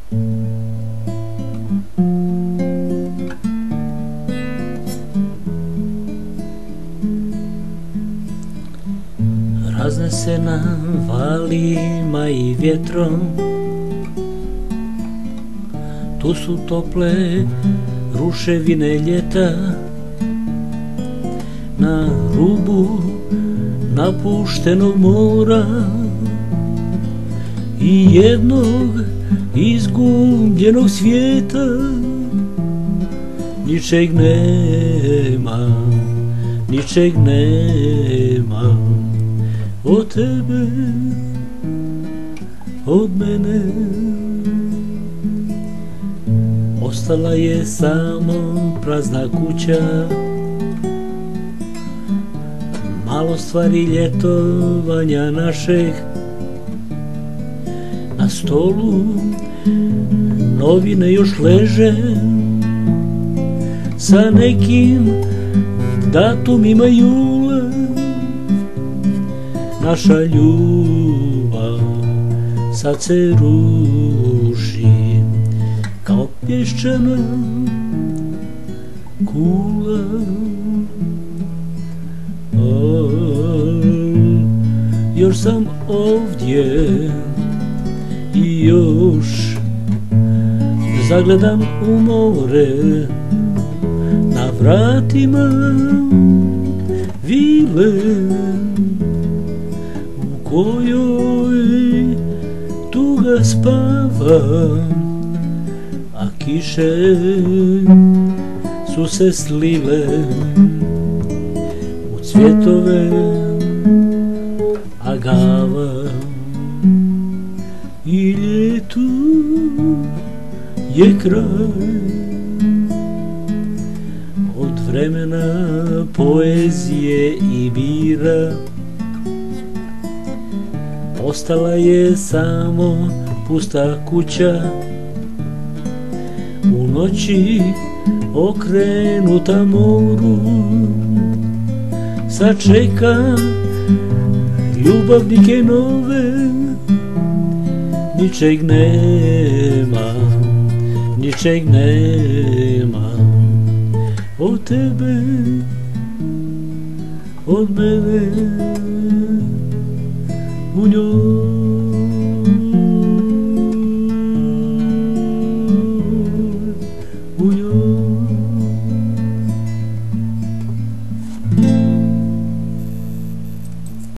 Raznesena valima i vjetrom, tu su tople ruševine ljeta, na rubu napuštenog mora i jednog izgubljenog svijeta. Ničeg nema, ničeg nema od tebe, od mene. Ostala je samo prazna kuća, malo stvari ljetovanja našeg. Na stolu novine još leže sa nekim datumima jula. Naša ljubav sad se ruši kao pješčana kula. Još sam ovdje i još zagledam u more, na vratima vile u kojoj tuga spava, a kiše su se slile u cvjetove agava. I ljetu je kraj, od vremena poezije i bira ostala je samo pusta kuća. U noći okrenuta moru, sad čeka ljubavnike nove. Ničeg nema, ničeg nema od tebe, od mene. U njoj